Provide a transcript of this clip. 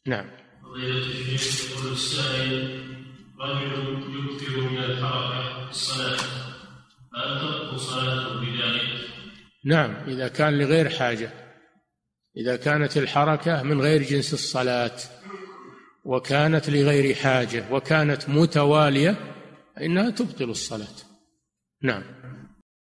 نعم. فضيلة الشيخ، يقول السائل: رجل يكثر من الحركة في الصلاة، هل تبطل صلاته بذلك؟ نعم، إذا كان لغير حاجة، إذا كانت الحركة من غير جنس الصلاة وكانت لغير حاجة وكانت متوالية إنها تبطل الصلاة. نعم.